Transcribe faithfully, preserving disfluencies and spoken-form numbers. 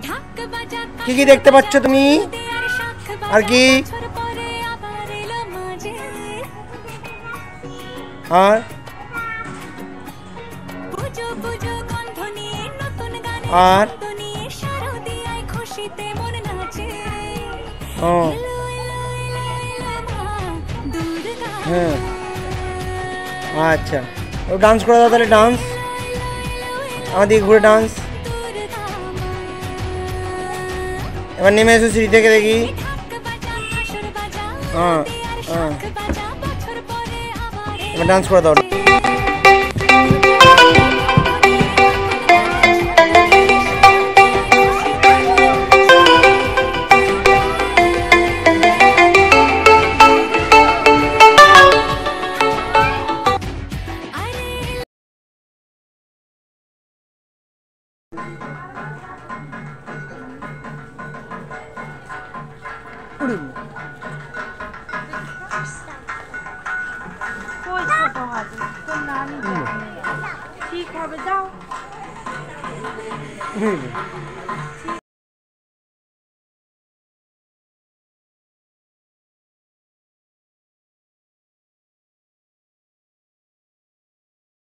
কি কি দেখতে পাচ্ছ তুমি? আর কি? আর আর ও হ্যাঁ আচ্ছা, ও ডান্স করে দাও তাহলে। ডান্স আমাদের ঘুরে ডান্স। এবার নেমে এসো সিঁড়ি থেকে, দেখি। হ্যাঁ হ্যাঁ, এবার ডান্স করে দাও। ঠিক হবে, যাও।